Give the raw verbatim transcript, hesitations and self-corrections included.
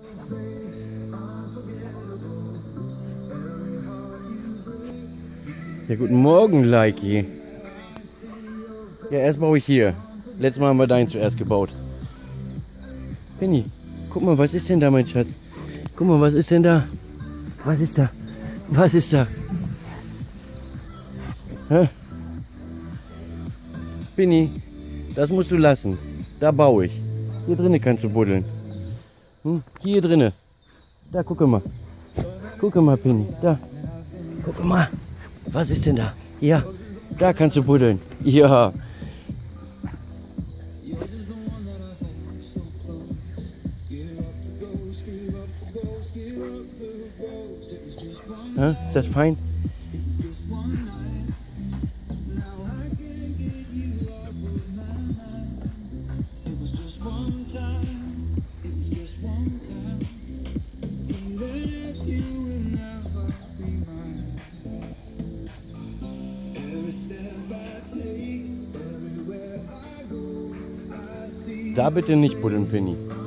Ja, guten Morgen, Likey. Ja, erst baue ich hier. Letztes Mal haben wir deinen zuerst gebaut. Penny, guck mal, was ist denn da, mein Schatz? Guck mal, was ist denn da? Was ist da? Was ist da? Hä? Penny, das musst du lassen. Da baue ich. Hier drinnen kannst du buddeln. Hm? Hier drinnen. Da, guck mal. Guck mal, Penny. Da. Guck mal. Was ist denn da? Ja, da kannst du buddeln. Ja. Ja, ist das fein? Da bitte nicht buddeln, Penny.